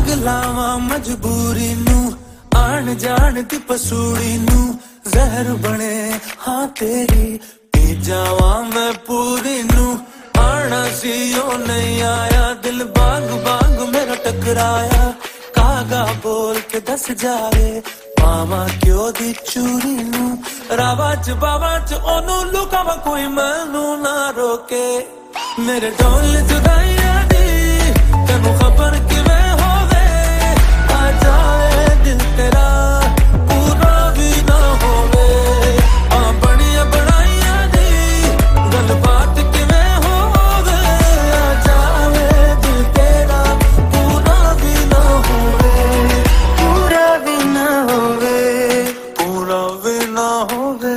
पगलावा मजबूरी नू आन जान दी पसूड़ी नू जहर बने हाँ तेरी पी जावा मैं पूरी नू आना सी ओ नहीं आया दिल बाग बाग मेरा टकराया कागा बोल के दस जावे मामा क्यों दी चूरी नू रावा च बावा च ओनू लुकावा कोई मैनू ना रोके मेरे ढोल जुदाइया दी तेनू खबर किवें होवे आ जाए दिल तेरा पूरा भी ना होवे आ बनिया बनाइया दी गलबात किवें होवे आ जाए दिल तेरा पूरा भी ना होवे पूरा भी ना होवे पूरा भी ना होवे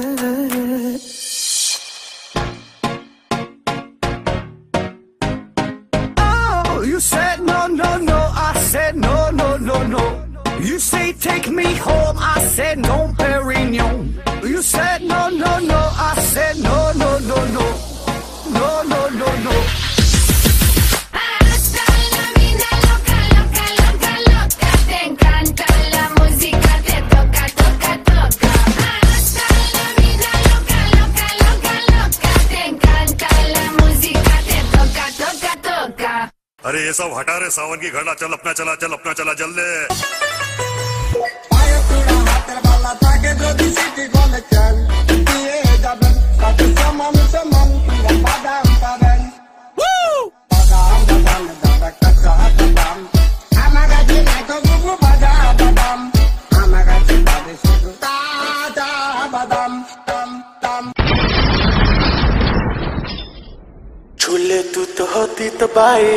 You said no, no, no, I said no, no, no, no. You say take me home, I said no, Perignon. You said no, no, no, I said no, no, no, no. No, no, no, no. Hasta la vida loca, loca, loca, loca. Te encanta la música, te toca, toca, toca. Hasta la vida loca, loca, loca, loca. Te encanta la música, te toca, toca, toca. अरे ये सब हटा रे सावन की घड़ा चल अपना चला जल्दी झूले तू तो होती तबाही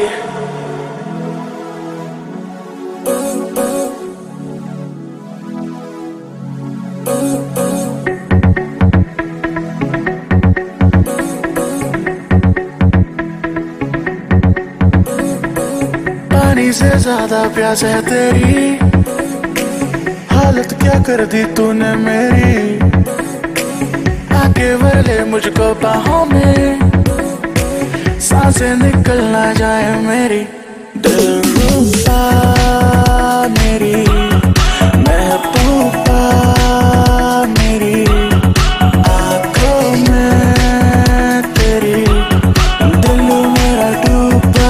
पानी से ज्यादा प्यास है तेरी हालत क्या कर दी तूने मेरी आके भर ले मुझको बाहों में सांसें निकल ना जाए मेरी दिलरुबा मेरी महबूबा मेरी आँखों में तेरी दिल मेरा डूबा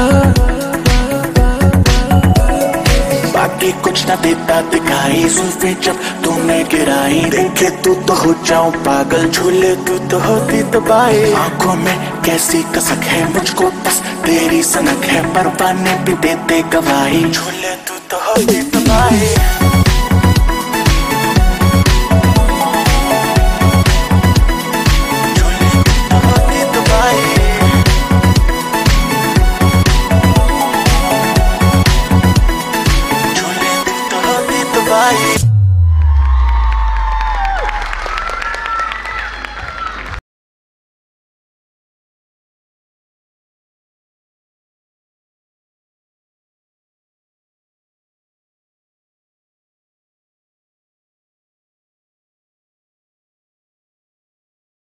बाकी कुछ ना देता दिखाई जुल्फें जब तूने गिराई देखे तू तो हो जाऊं पागल झूले तू तो होती तबाही आंखों में कैसी कसक है मुझको बस तेरी सनक है परवाने भी देते गवाही झूले तू तो होती तबाही